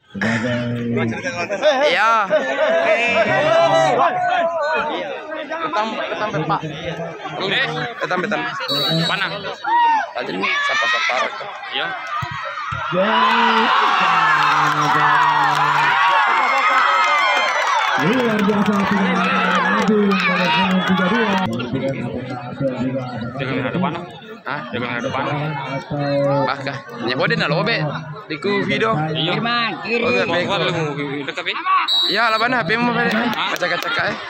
Iya. Ketam Pak. Ketam. Mana? Tadi sapa-sapa. Iya. Luar biasa Jangan ada panah. Hah? Jangan ada panah. Bakah. Nya kode na lobe. Diku video. Iya. Oh, Mau kuat lu dekat ya? iya, laban HP mo pare. Pacaka-caka eh.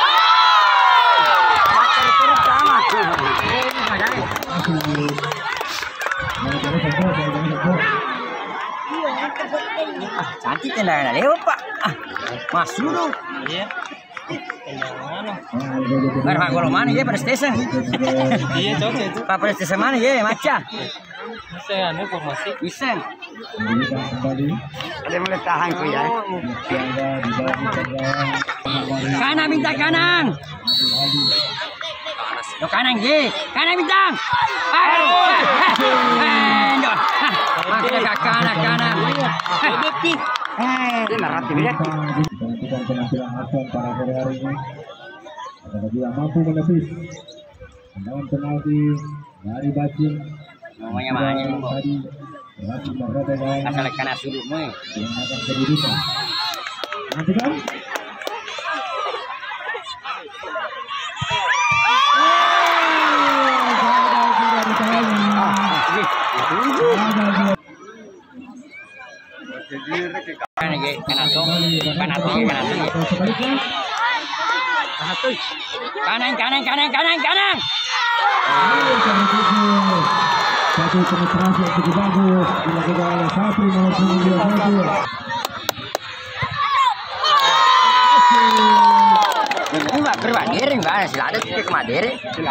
Cantik tendangan lewat Pak. Masuk dong. Iya. Mana kalau mana ya pada stesen? Iya cocok itu. Pak pada stesen mana ya maca? Bisa anu formasi. Bisa. Ada mulai tahan ku ya. Kanan bintang kanan. Lo kanan ye. Kanan bintang. Aduh. Makin kanan. Dia naratif ya. Gantikan penampilan Hasan pada sore hari ini. Apabila mampu menepis tendangan penalti dari Bacin. Namanya main Tadi berhasil berada dalam asal kanan sudutmu. yang akan kedudukan. Nantikan. Kanan. Satu penetrasi yang cukup bagus dilakukan oleh Sapri nomor 22. Ini mah berbanding banget sih ada titik madere.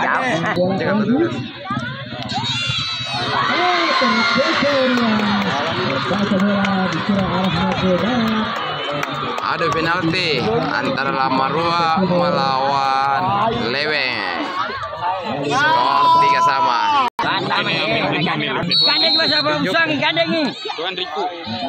Ada penalti antara Lamarua melawan Leweng. Skor 3-sama. Kandeng masa belum sang kandeng ini. Tuan Riku.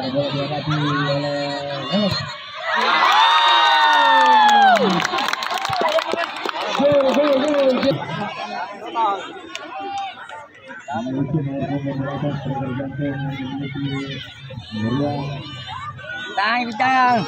Bintang.